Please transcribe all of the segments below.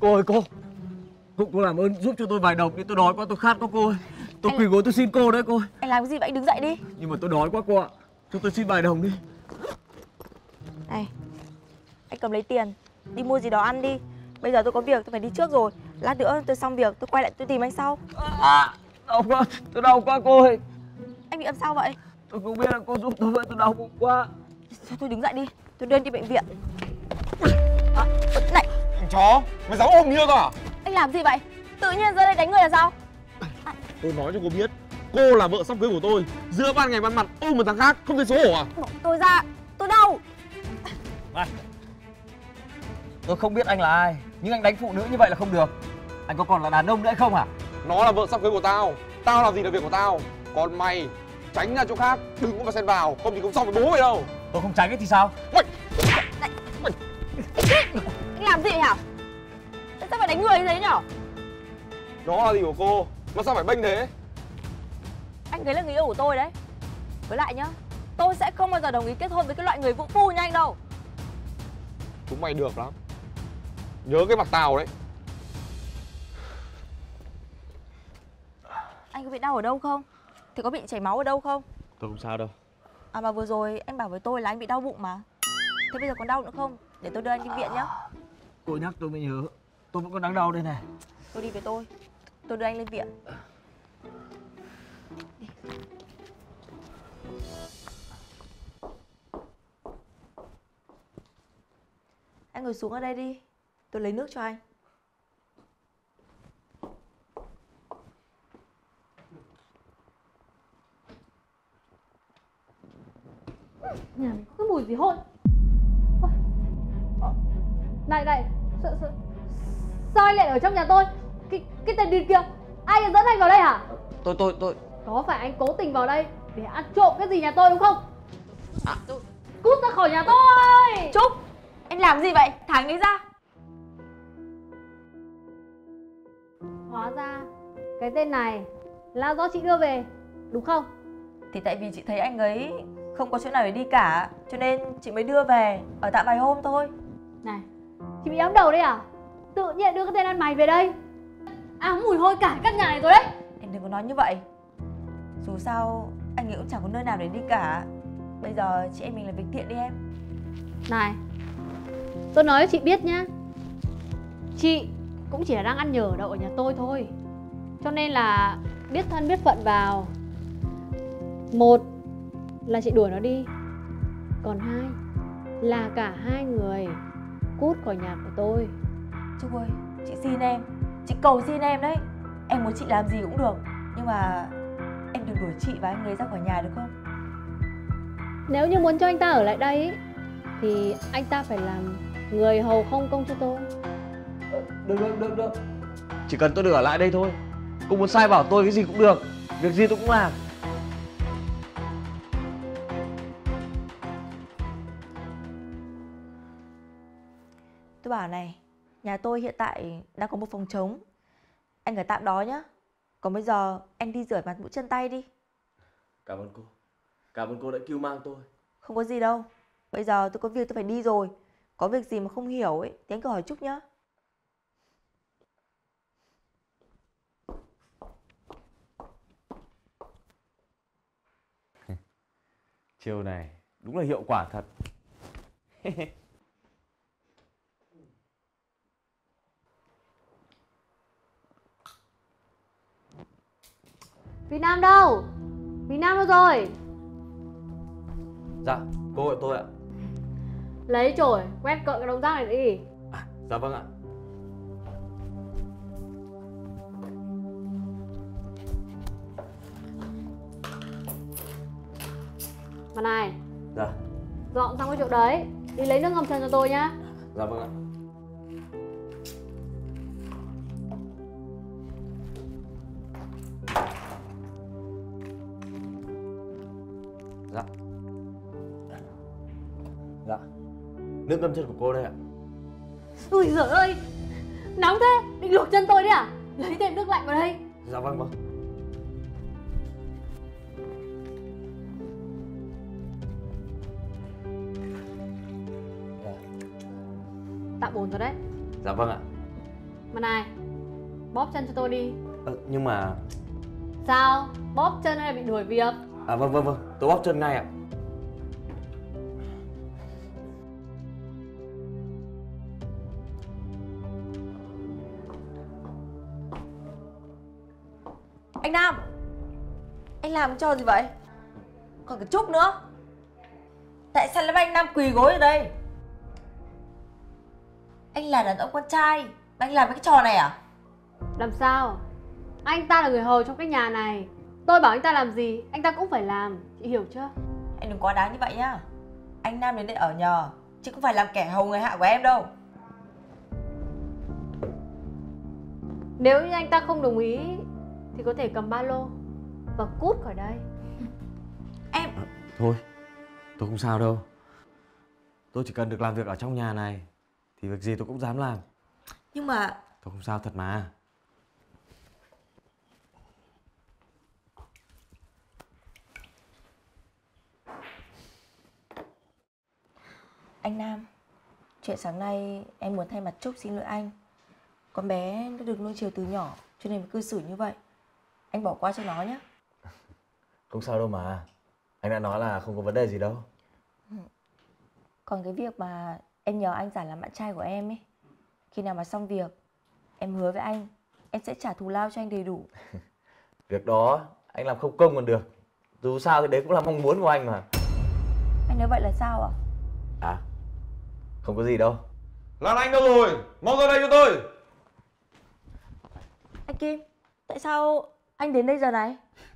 Cô ơi cô làm ơn giúp cho tôi vài đồng đi, tôi đói quá, tôi khát quá cô ơi. Tôi quỳ gối tôi xin cô đấy cô ơi. Anh làm cái gì vậy? Anh đứng dậy đi. Nhưng mà tôi đói quá cô ạ. Cho tôi xin vài đồng đi. Này, anh cầm lấy tiền, đi mua gì đó ăn đi. Bây giờ tôi có việc, tôi phải đi trước rồi. Lát nữa tôi xong việc, tôi quay lại tôi tìm anh sau. Đau quá, tôi đau quá cô ơi. Anh bị làm sao vậy? Tôi không biết là cô giúp tôi vậy, tôi đau bụng quá. Thôi tôi đứng dậy đi, tôi đưa anh đi bệnh viện. Này, Thằng chó, mày dám ôm Như tao à? anh làm gì vậy? Tự nhiên ra đây đánh người là sao? Tôi nói cho cô biết, cô là vợ sắp cưới của tôi. Giữa ban ngày ban mặt ôm một thằng khác, không thấy xấu hổ à? Bỏ tôi ra, tôi đau. Này, tôi không biết anh là ai, nhưng anh đánh phụ nữ như vậy là không được. Anh có còn là đàn ông nữa không hả? Nó là vợ sắp cưới của tao. Tao làm gì là việc của tao. Còn mày, tránh ra chỗ khác, đừng có mà xen vào, không thì không xong với bố mày đâu. Tôi không tránh ấy thì sao? Mày, Anh làm gì hả? Tại sao phải đánh người như thế nhở? nó là gì của cô, mà sao phải bênh thế? Anh ấy là người yêu của tôi đấy. Với lại nhá, tôi sẽ không bao giờ đồng ý kết hôn với cái loại người vũ phu như anh đâu. Chúng mày được lắm. Nhớ cái mặt tao đấy. Anh có bị đau ở đâu không? Thì có bị chảy máu ở đâu không? Tôi không sao đâu. À mà vừa rồi anh bảo với tôi là anh bị đau bụng mà. Thế bây giờ còn đau nữa không? Để tôi đưa anh đi viện nhá. Cô nhắc tôi mới nhớ, tôi vẫn còn đang đau đây này. Tôi đi với tôi đưa anh lên viện. Đi. Anh ngồi xuống ở đây đi, tôi lấy nước cho anh. Nhà mình có cái mùi gì hôi. Này sao anh lại ở trong nhà tôi? Cái tên điên kia, ai dẫn anh vào đây hả? Tôi Có phải anh cố tình vào đây để ăn trộm cái gì nhà tôi đúng không? Cút ra khỏi nhà tôi. Trúc, anh làm gì vậy? Thả anh ấy ra. Hóa ra cái tên này là do chị đưa về, đúng không? Thì tại vì chị thấy anh ấy không có chỗ nào để đi cả, cho nên chị mới đưa về ở tạm vài hôm thôi. Này, chị bị ấm đầu đấy à? Tự nhiên đưa cái tên ăn mày về đây. Mùi hôi cả căn nhà này rồi đấy. Em đừng có nói như vậy. Dù sao anh ấy cũng chẳng có nơi nào để đi cả. Bây giờ chị em mình làm việc thiện đi em. Này, tôi nói cho chị biết nhá, chị cũng chỉ là đang ăn nhờ đậu ở nhà tôi thôi. Cho nên là biết thân biết phận vào. Một là chị đuổi nó đi, còn hai là cả hai người cút khỏi nhà của tôi. Trúc ơi, chị xin em, chị cầu xin em đấy. Em muốn chị làm gì cũng được, nhưng mà em đừng đuổi chị và anh ấy ra khỏi nhà được không? Nếu như muốn cho anh ta ở lại đây ý, thì anh ta phải làm người hầu không công cho tôi. Được. Chỉ cần tôi được ở lại đây thôi. Cô muốn sai bảo tôi cái gì cũng được, việc gì tôi cũng làm. Tôi bảo này, nhà tôi hiện tại đang có một phòng trống. Anh ở tạm đó nhá. Còn bây giờ anh đi rửa mặt mũi chân tay đi. Cảm ơn cô. Cảm ơn cô đã cứu mang tôi. Không có gì đâu. Bây giờ tôi có việc tôi phải đi rồi. Có việc gì mà không hiểu ấy thì anh cứ hỏi Trúc nhá. Chiêu này đúng là hiệu quả thật. Việt Nam đâu? Việt Nam đâu rồi? Dạ, cô gọi tôi ạ. Lấy chổi quét cợ cái đống rác này đi. Dạ vâng ạ. Mà này, Dạ. dọn xong cái chỗ đấy, đi lấy nước ngâm chân cho tôi nhá. Dạ vâng ạ. Dạ. Dạ. Nước ngâm chân của cô đây ạ. Ui giời ơi, nóng thế, định luộc chân tôi đấy à? Lấy thêm nước lạnh vào đây. Dạ vâng vâng. Tạm ổn rồi đấy. Dạ vâng ạ. Mà này, bóp chân cho tôi đi. Nhưng mà... Sao? Bóp chân hay là bị đuổi việc? Vâng, tôi bóp chân ngay ạ. Anh Nam, anh làm trò gì vậy? Còn cái Trúc nữa. Tại sao lại bắt anh Nam quỳ gối ở đây? Anh là đàn ông con trai, anh làm cái trò này à? Làm sao? Anh ta là người hầu trong cái nhà này. Tôi bảo anh ta làm gì, anh ta cũng phải làm. Chị hiểu chưa? Anh đừng quá đáng như vậy nhá. Anh Nam đến đây ở nhờ, chứ không phải làm kẻ hầu người hạ của em đâu. Nếu như anh ta không đồng ý thì có thể cầm ba lô và cút khỏi đây. Em... Thôi, tôi không sao đâu. Tôi chỉ cần được làm việc ở trong nhà này thì việc gì tôi cũng dám làm. Nhưng mà... Tôi không sao thật mà. Anh Nam, chuyện sáng nay em muốn thay mặt Trúc xin lỗi anh. Con bé nó được nuôi chiều từ nhỏ cho nên mới cư xử như vậy. Anh bỏ qua cho nó nhé. Không sao đâu mà. Anh đã nói là không có vấn đề gì đâu. Còn cái việc mà em nhờ anh giả làm bạn trai của em ấy, khi nào mà xong việc, em hứa với anh, em sẽ trả thù lao cho anh đầy đủ. Việc đó anh làm không công còn được. Dù sao thì đấy cũng là mong muốn của anh mà. Anh nói vậy là sao ạ? À, không có gì đâu. Lan Anh đâu rồi? Mau ra đây cho tôi. Anh Kim, tại sao anh đến đây giờ này?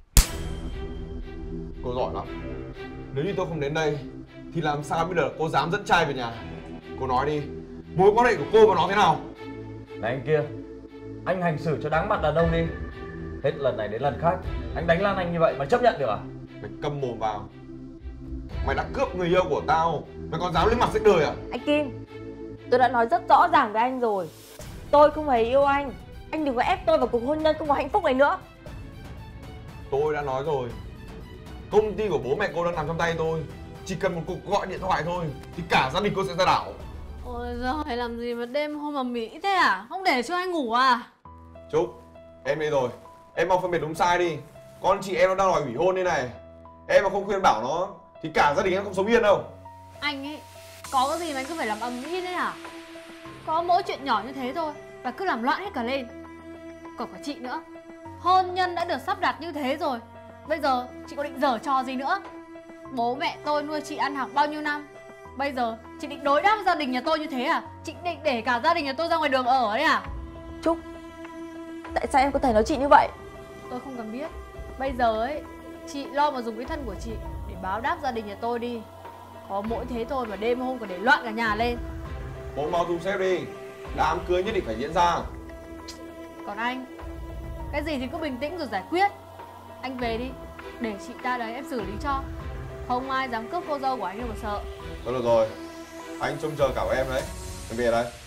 Cô giỏi lắm. Nếu như tôi không đến đây thì làm sao bây giờ cô dám dẫn trai về nhà? Cô nói đi, mối quan hệ của cô và nó thế nào? Này anh kia, anh hành xử cho đáng mặt đàn ông đi. Hết lần này đến lần khác anh đánh Lan Anh như vậy mà chấp nhận được à? Mày câm mồm vào. Mày đã cướp người yêu của tao, mày còn dám lên mặt sách đời à? Anh Kim, tôi đã nói rất rõ ràng với anh rồi. Tôi không hề yêu anh. Anh đừng có ép tôi vào cuộc hôn nhân không có hạnh phúc này nữa. Tôi đã nói rồi, công ty của bố mẹ cô đang nằm trong tay tôi. Chỉ cần một cuộc gọi điện thoại thôi thì cả gia đình cô sẽ ra đảo. Ôi giời, làm gì mà đêm hôm ầm ĩ thế à? Không để cho anh ngủ à? Trúc, em đây rồi. Em mau phân biệt đúng sai đi. Con chị em nó đang đòi hủy hôn đây này. Em mà không khuyên bảo nó thì cả gia đình em không sống yên đâu. Anh ấy, có cái gì mà anh cứ phải làm ầm ĩ thế hả? Có mỗi chuyện nhỏ như thế thôi và cứ làm loạn hết cả lên. Còn cả chị nữa. Hôn nhân đã được sắp đặt như thế rồi, bây giờ chị có định giở trò gì nữa? Bố mẹ tôi nuôi chị ăn học bao nhiêu năm, bây giờ chị định đối đáp với gia đình nhà tôi như thế à? Chị định để cả gia đình nhà tôi ra ngoài đường ở đấy à? Trúc, tại sao em có thể nói chị như vậy? Tôi không cần biết. Bây giờ ấy, chị lo mà dùng cái thân của chị để báo đáp gia đình nhà tôi đi. Có mỗi thế thôi mà đêm hôm còn để loạn cả nhà lên. Bố mau thu xếp đi. Đám cưới nhất định phải diễn ra. Còn anh, cái gì thì cứ bình tĩnh rồi giải quyết. Anh về đi, để chị ta đấy em xử lý cho. Không ai dám cướp cô dâu của anh đâu mà sợ. Thôi được rồi, anh trông chờ cả em đấy. Em về đây.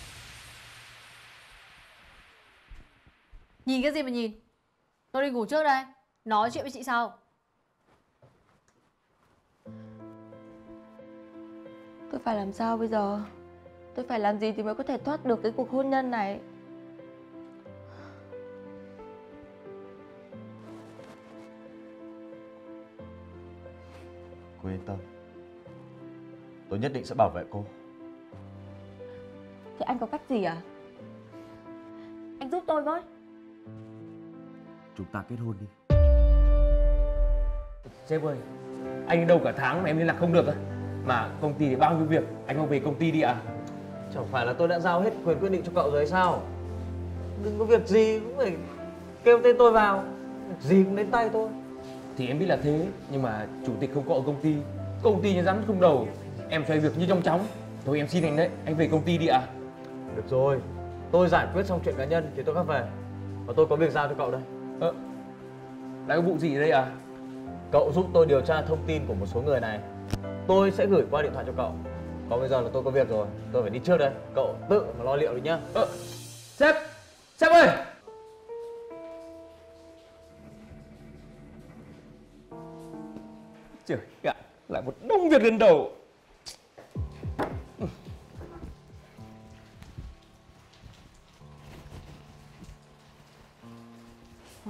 Nhìn cái gì mà nhìn? Tôi đi ngủ trước đây, nói chuyện với chị sau. Tôi phải làm sao bây giờ? Tôi phải làm gì thì mới có thể thoát được cái cuộc hôn nhân này? Cô yên tâm, tôi nhất định sẽ bảo vệ cô. Thì anh có cách gì à? Anh giúp tôi với. Chúng ta kết hôn đi. Sếp ơi, anh đi đâu cả tháng mà em liên lạc không được á? Mà công ty thì bao nhiêu việc, anh mau về công ty đi ạ. Chẳng phải là tôi đã giao hết quyền quyết định cho cậu rồi hay sao? Đừng có việc gì cũng phải kêu tên tôi vào, việc gì cũng đến tay tôi. Thì em biết là thế, nhưng mà chủ tịch không có ở công ty như rắn không đầu. Em phải việc như trong chóng. Thôi em xin anh đấy, anh về công ty đi ạ. Được rồi, tôi giải quyết xong chuyện cá nhân thì tôi khác về. Và tôi có việc giao cho cậu đây. Lại có vụ gì ở đây à? Cậu giúp tôi điều tra thông tin của một số người này. Tôi sẽ gửi qua điện thoại cho cậu. Còn bây giờ là tôi có việc rồi, tôi phải đi trước đây. Cậu tự mà lo liệu đi nhá. Sếp ơi! Trời ạ, lại một đống việc lên đầu.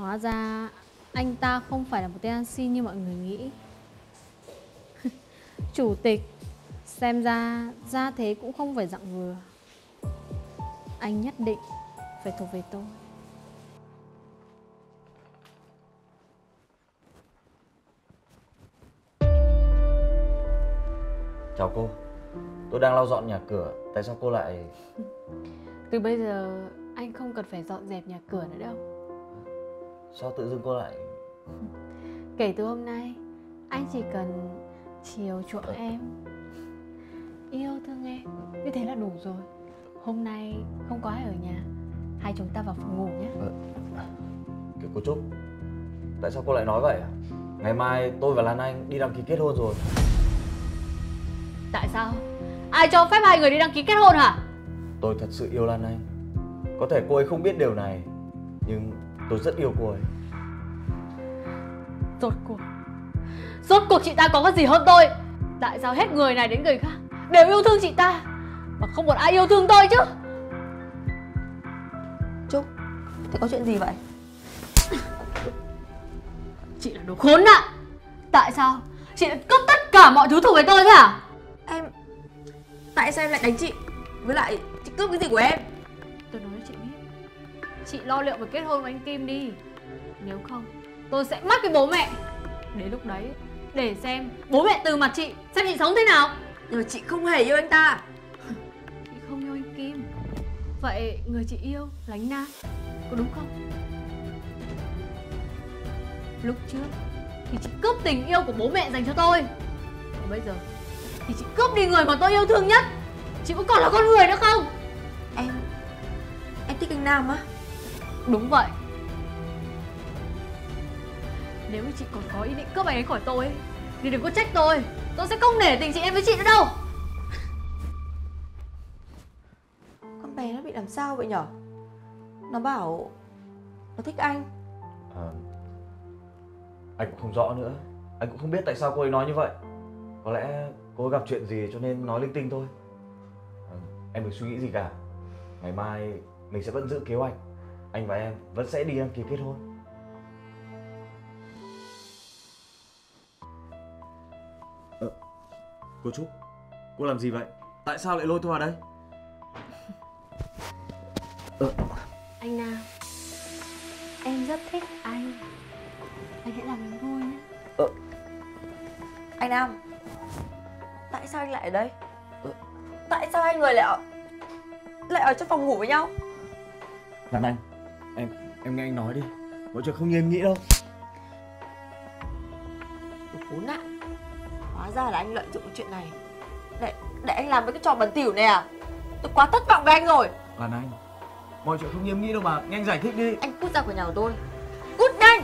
Hóa ra anh ta không phải là một tên ăn xin như mọi người nghĩ. Chủ tịch, xem ra gia thế cũng không phải dạng vừa. Anh nhất định phải thuộc về tôi. Chào cô, tôi đang lau dọn nhà cửa, tại sao cô lại... Từ bây giờ anh không cần phải dọn dẹp nhà cửa nữa đâu. Sao tự dưng cô lại... Kể từ hôm nay, anh chỉ cần chiều chuộng em, yêu thương em, như thế là đủ rồi. Hôm nay không có ai ở nhà, hai chúng ta vào phòng ngủ nhé. Kiểu cô Trúc, tại sao cô lại nói vậy à? Ngày mai tôi và Lan Anh đi đăng ký kết hôn rồi. Tại sao? Ai cho phép hai người đi đăng ký kết hôn hả? Tôi thật sự yêu Lan Anh. Có thể cô ấy không biết điều này, nhưng tôi rất yêu cô ấy. Rốt cuộc chị ta có cái gì hơn tôi? Tại sao hết người này đến người khác đều yêu thương chị ta, mà không một ai yêu thương tôi chứ? Trúc, thế có chuyện gì vậy? Chị là đồ khốn nạn. Tại sao chị lại cướp tất cả mọi thứ thuộc về tôi thế hả? Em... Tại sao em lại đánh chị? Với lại chị cướp cái gì của em? Tôi nói cho chị biết, chị lo liệu về kết hôn với anh Kim đi. Nếu không, tôi sẽ bắt cái bố mẹ. Đến lúc đấy, để xem bố mẹ từ mặt chị, xem chị sống thế nào. Nhưng mà chị không hề yêu anh ta. Chị không yêu anh Kim. Vậy người chị yêu là anh Nam, có đúng không? Lúc trước thì chị cướp tình yêu của bố mẹ dành cho tôi, còn bây giờ thì chị cướp đi người mà tôi yêu thương nhất. Chị có còn là con người nữa không? Em thích anh Nam á? Đúng vậy. Nếu như chị còn có ý định cướp anh ấy khỏi tôi ấy, thì đừng có trách tôi sẽ không để tình chị em với chị nữa đâu. Con bé nó bị làm sao vậy nhở? Nó bảo nó thích anh. Anh cũng không rõ nữa. Anh cũng không biết tại sao cô ấy nói như vậy. Có lẽ cô ấy gặp chuyện gì cho nên nói linh tinh thôi. Em đừng suy nghĩ gì cả. Ngày mai mình sẽ vẫn giữ kế hoạch. Anh và em vẫn sẽ đi đăng ký kết hôn. Cô Trúc, cô làm gì vậy? Tại sao lại lôi tôi vào đây? Anh Nam, em rất thích anh. Anh hãy làm em vui nhé. Anh Nam, tại sao anh lại ở đây? Tại sao hai người lại ở trong phòng ngủ với nhau? Lan Anh, em nghe anh nói đi. Mọi chuyện không như em nghĩ đâu. Đồ khốn nạn. Hóa ra là anh lợi dụng cái chuyện này để anh làm với cái trò bẩn thỉu này à? Tôi quá thất vọng với anh rồi. Lan Anh, mọi chuyện không như em nghĩ đâu mà. Nghe anh giải thích đi. Anh cút ra khỏi nhà của tôi. Cút nhanh.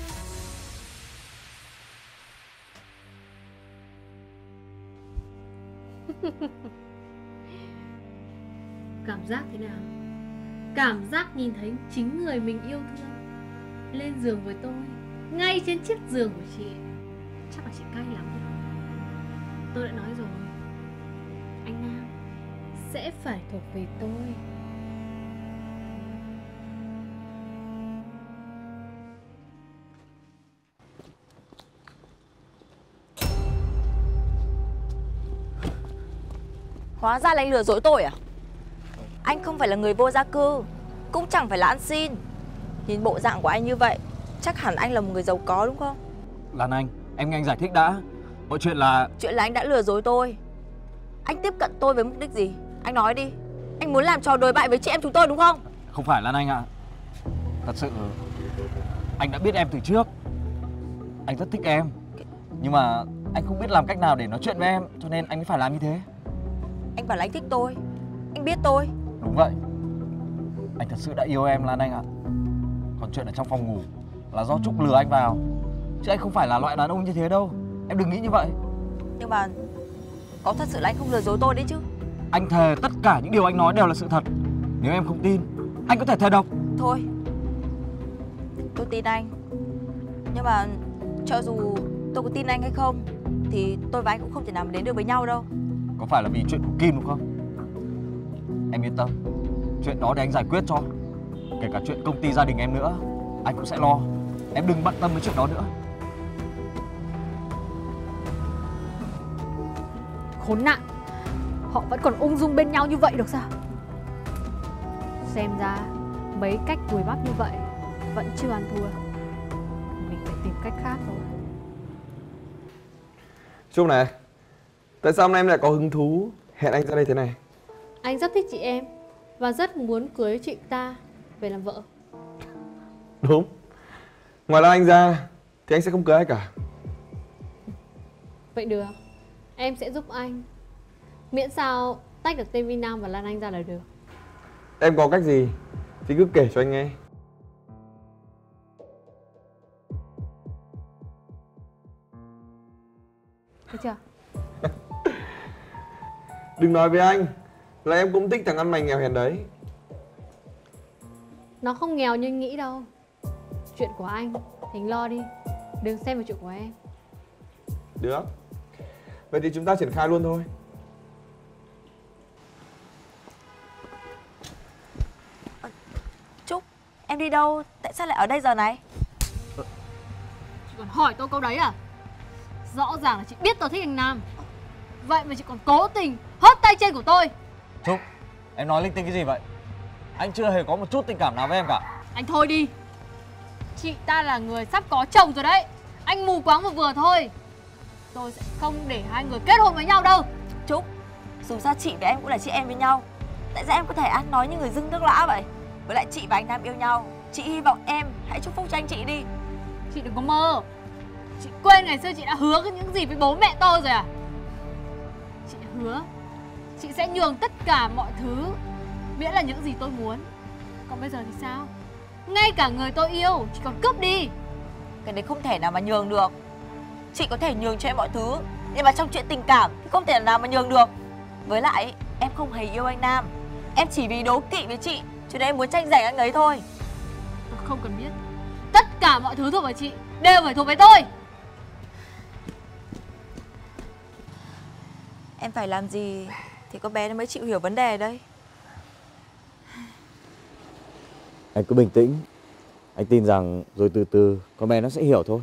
Cảm giác thế nào? Cảm giác nhìn thấy chính người mình yêu thương lên giường với tôi, ngay trên chiếc giường của chị. Chắc là chị cay lắm đấy. Tôi đã nói rồi, anh Nam sẽ phải thuộc về tôi. Hóa ra là anh lừa dối tôi à? Anh không phải là người vô gia cư, cũng chẳng phải là ăn xin. Nhìn bộ dạng của anh như vậy, chắc hẳn anh là một người giàu có đúng không? Lan Anh, em nghe anh giải thích đã. Mọi chuyện là anh đã lừa dối tôi. Anh tiếp cận tôi với mục đích gì? Anh nói đi. Anh muốn làm trò đồi bại với chị em chúng tôi đúng không? không phải Lan Anh ạ. Thật sự anh đã biết em từ trước. Anh rất thích em. Nhưng mà anh không biết làm cách nào để nói chuyện với em, cho nên anh mới phải làm như thế. Anh bảo là anh thích tôi, anh biết tôi. Đúng vậy. Anh thật sự đã yêu em Lan Anh ạ. Còn chuyện ở trong phòng ngủ là do Trúc lừa anh vào, chứ anh không phải là loại đàn ông như thế đâu. Em đừng nghĩ như vậy. Nhưng mà có thật sự là anh không lừa dối tôi đấy chứ? Anh thề tất cả những điều anh nói đều là sự thật. Nếu em không tin, anh có thể thề độc. Thôi, tôi tin anh. Nhưng mà cho dù tôi có tin anh hay không thì tôi và anh cũng không thể nào mà đến được với nhau đâu. Có phải là vì chuyện của Kim đúng không? Em yên tâm, chuyện đó để anh giải quyết cho. Kể cả chuyện công ty gia đình em nữa. anh cũng sẽ lo. Em đừng bận tâm với chuyện đó nữa. Khốn nạn, họ vẫn còn ung dung bên nhau như vậy được sao? Xem ra mấy cách đuổi bắt như vậy vẫn chưa ăn thua. Mình phải tìm cách khác rồi. Trúc này, tại sao hôm nay em lại có hứng thú hẹn anh ra đây thế này? Anh rất thích chị em và rất muốn cưới chị ta về làm vợ. Đúng. Ngoài Lan Anh ra thì anh sẽ không cưới ai cả. Vậy được, em sẽ giúp anh. Miễn sao tách được tên Vi Nam và Lan Anh ra là được. Em có cách gì thì cứ kể cho anh nghe. Thấy chưa? Đừng nói với anh là em cũng thích thằng ăn mày nghèo hèn đấy. Nó không nghèo như anh nghĩ đâu. Chuyện của anh thì anh lo đi, đừng xem vào chuyện của em. Được. Vậy thì chúng ta triển khai luôn thôi. Trúc, em đi đâu? Tại sao lại ở đây giờ này? Chị còn hỏi tôi câu đấy à? Rõ ràng là chị biết tôi thích anh Nam. Vậy mà chị còn cố tình hất tay trên của tôi. Trúc, em nói linh tinh cái gì vậy? Anh chưa hề có một chút tình cảm nào với em cả. Anh thôi đi. Chị ta là người sắp có chồng rồi đấy. Anh mù quáng vừa thôi. Tôi sẽ không để hai người kết hôn với nhau đâu. Trúc, dù sao chị và em cũng là chị em với nhau. Tại sao em có thể ăn nói như người dưng nước lã vậy? Với lại chị và anh Nam yêu nhau. Chị hy vọng em hãy chúc phúc cho anh chị đi. Chị đừng có mơ. Chị quên ngày xưa chị đã hứa những gì với bố mẹ tôi rồi à? Chị hứa chị sẽ nhường tất cả mọi thứ, miễn là những gì tôi muốn. Còn bây giờ thì sao? Ngay cả người tôi yêu chị còn cướp đi. Cái đấy không thể nào mà nhường được. Chị có thể nhường cho em mọi thứ, nhưng mà trong chuyện tình cảm thì không thể nào mà nhường được. Với lại em không hề yêu anh Nam. Em chỉ vì đố kỵ với chị cho nên em muốn tranh giành anh ấy thôi. Tôi không cần biết. Tất cả mọi thứ thuộc về chị đều phải thuộc về tôi. Em phải làm gì thì con bé nó mới chịu hiểu vấn đề đây? Anh cứ bình tĩnh. Anh tin rằng rồi từ từ con bé nó sẽ hiểu thôi.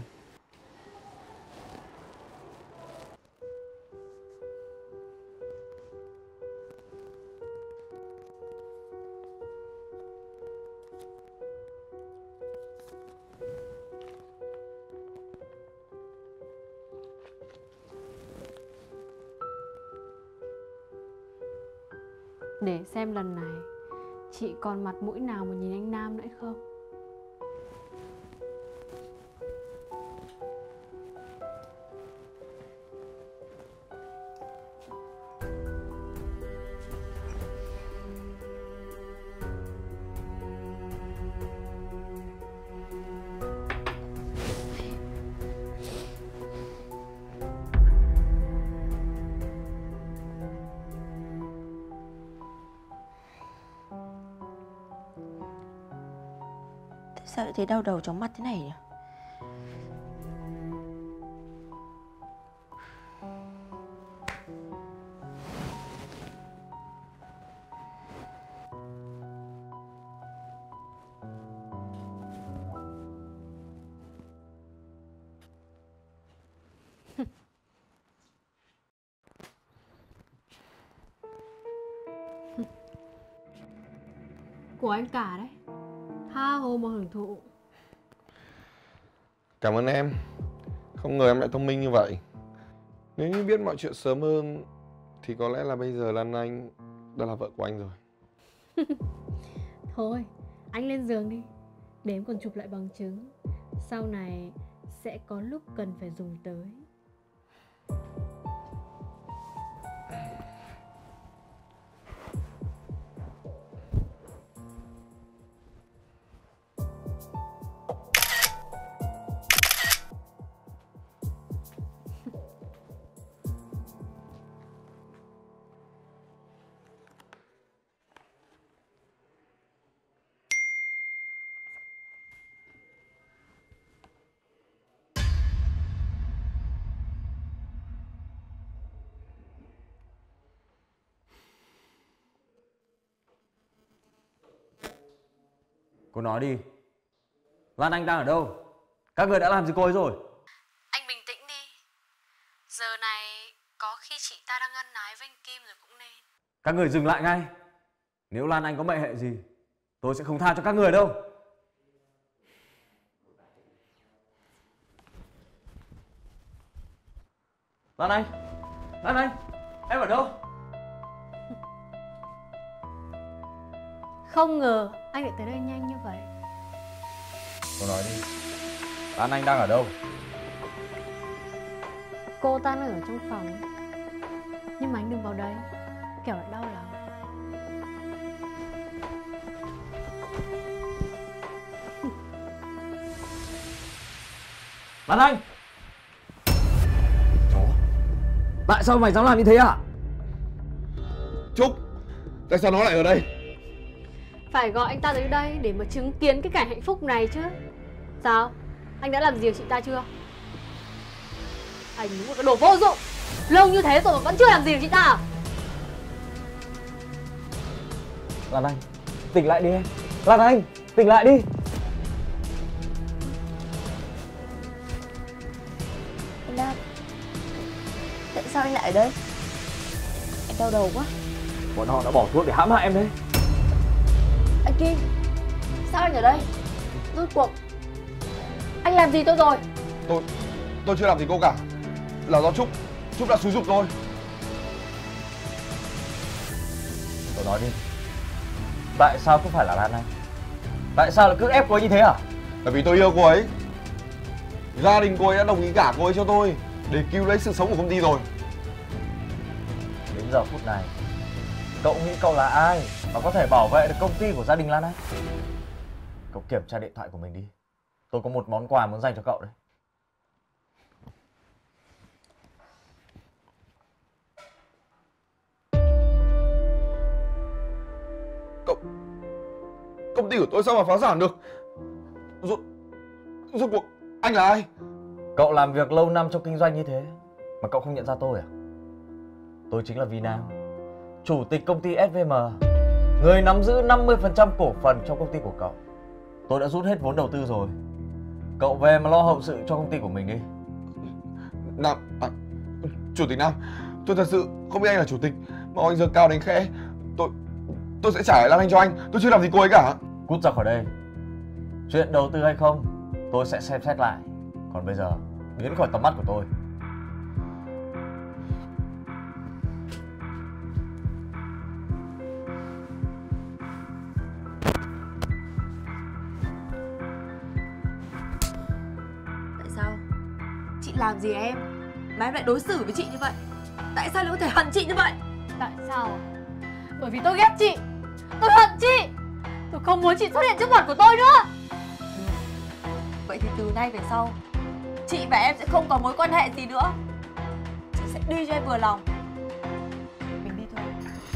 Để xem lần này chị còn mặt mũi nào mà nhìn anh Nam nữa không. Sao lại thấy đau đầu chóng mặt thế này nhỉ? Của anh cả đấy. Tha hồ mà hưởng thụ. Cảm ơn em. Không ngờ em lại thông minh như vậy. Nếu như biết mọi chuyện sớm hơn thì có lẽ là bây giờ Lan Anh đã là vợ của anh rồi. Thôi, anh lên giường đi. Để em còn chụp lại bằng chứng. Sau này sẽ có lúc cần phải dùng tới. Cô nói đi. Lan Anh đang ở đâu? Các người đã làm gì cô ấy rồi? Anh bình tĩnh đi. Giờ này có khi chị ta đang ân ái với anh Kim rồi cũng nên. Các người dừng lại ngay. Nếu Lan Anh có mệnh hệ gì, tôi sẽ không tha cho các người đâu. Lan Anh! Lan Anh! Em ở đâu? Không ngờ anh lại tới đây nhanh như vậy. Cô nói đi. Lan Anh đang ở đâu? Cô ta đang ở trong phòng. Nhưng mà anh đừng vào đây, kẻo lại đau lòng. Lan Anh! Chó! Tại sao mày dám làm như thế à? Trúc, tại sao nó lại ở đây? Phải gọi anh ta tới đây để mà chứng kiến cái cảnh hạnh phúc này chứ. Sao? Anh đã làm gì chị ta chưa? Anh đúng là cái đồ vô dụng. Lâu như thế rồi mà vẫn chưa làm gì được chị ta à? Lan Anh, tỉnh lại đi em. Lan Anh, tỉnh lại đi. Anh Nam, tại sao anh lại ở đây? Anh đau đầu quá. Bọn họ đã bỏ thuốc để hãm hại em đấy. Anh Kim, sao anh ở đây? Rốt cuộc anh làm gì tôi rồi? Tôi chưa làm gì cô cả. Là do Trúc đã xúi giục tôi. Tôi nói đi. Tại sao không phải là Lan Anh? Tại sao lại cứ ép cô ấy như thế à? Là vì tôi yêu cô ấy. Gia đình cô ấy đã đồng ý gả cô ấy cho tôi để cứu lấy sự sống của công ty rồi. Đến giờ phút này, cậu nghĩ cậu là ai mà có thể bảo vệ được công ty của gia đình Lan Anh? Cậu kiểm tra điện thoại của mình đi. Tôi có một món quà muốn dành cho cậu đấy. Công ty của tôi sao mà phá sản được? Rốt cuộc anh là ai? Cậu làm việc lâu năm trong kinh doanh như thế mà cậu không nhận ra tôi à? Tôi chính là Vi Nam, chủ tịch công ty SVM, người nắm giữ 50% cổ phần trong công ty của cậu. Tôi đã rút hết vốn đầu tư rồi. Cậu về mà lo hậu sự cho công ty của mình đi. Chủ tịch Nam, tôi thật sự không biết anh là chủ tịch mà anh giơ cao đánh khẽ. Tôi sẽ trả lại Lan Anh cho anh. Tôi chưa làm gì cô ấy cả. Cút ra khỏi đây. Chuyện đầu tư hay không tôi sẽ xem xét lại. Còn bây giờ biến khỏi tầm mắt của tôi. Tại sao? Chị làm gì em mà em lại đối xử với chị như vậy? Tại sao lại có thể hận chị như vậy? Tại sao? Bởi vì tôi ghét chị. Tôi hận chị. Tôi không muốn chị xuất hiện trước mặt của tôi nữa. Vậy thì từ nay về sau chị và em sẽ không có mối quan hệ gì nữa. Chị sẽ đi cho em vừa lòng. Mình đi thôi.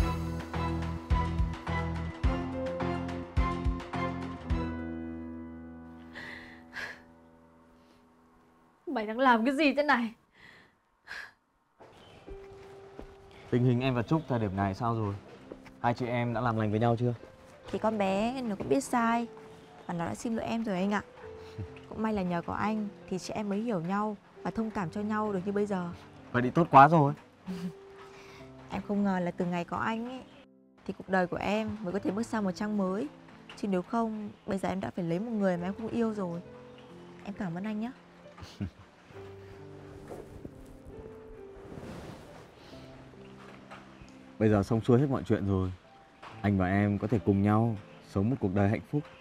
Mày đang làm cái gì thế này? Tình hình em và Trúc thời điểm này sao rồi? Hai chị em đã làm lành với nhau chưa? Thì con bé nó cũng biết sai và nó đã xin lỗi em rồi anh ạ. Cũng may là nhờ có anh thì chị em mới hiểu nhau và thông cảm cho nhau được như bây giờ. Vậy thì tốt quá rồi. Em không ngờ là từ ngày có anh ấy thì cuộc đời của em mới có thể bước sang một trang mới. Chứ nếu không bây giờ em đã phải lấy một người mà em không yêu rồi. Em cảm ơn anh nhé. Bây giờ xong xuôi hết mọi chuyện rồi. Anh và em có thể cùng nhau sống một cuộc đời hạnh phúc.